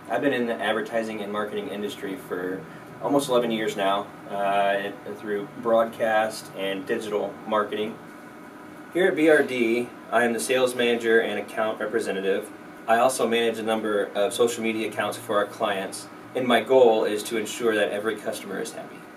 I've been in the advertising and marketing industry for almost 11 years now, through broadcast and digital marketing. Here at BRD, I am the sales manager and account representative. I also manage a number of social media accounts for our clients, and my goal is to ensure that every customer is happy.